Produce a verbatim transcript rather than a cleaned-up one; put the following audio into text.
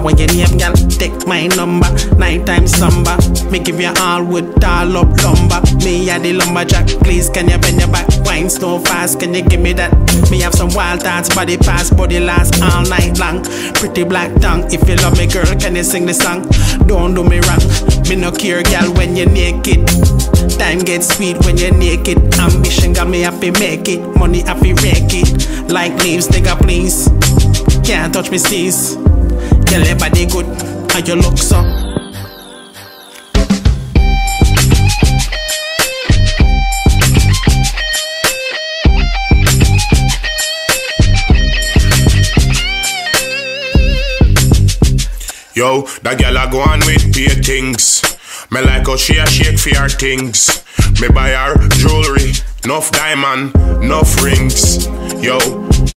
When your name, girl, take my number. Nighttime slumber, me give you all wood, all up lumber. Me a the lumberjack, please can you bend your back? Wine so fast, can you give me that? Me have some wild thoughts, body pass, body last all night long. Pretty black tongue, if you love me girl, can you sing the song? Don't do me wrong, me no care girl when you're naked. Time gets sweet when you're naked. Ambition got me happy make it, money happy rake it. Like leaves, nigga please, can't touch me steez. Girl your body good, and you look so. Yo, that girl a go on with pay things. Me like how she a shake for her things. Me buy her jewelry, enough diamond, enough rings. Yo,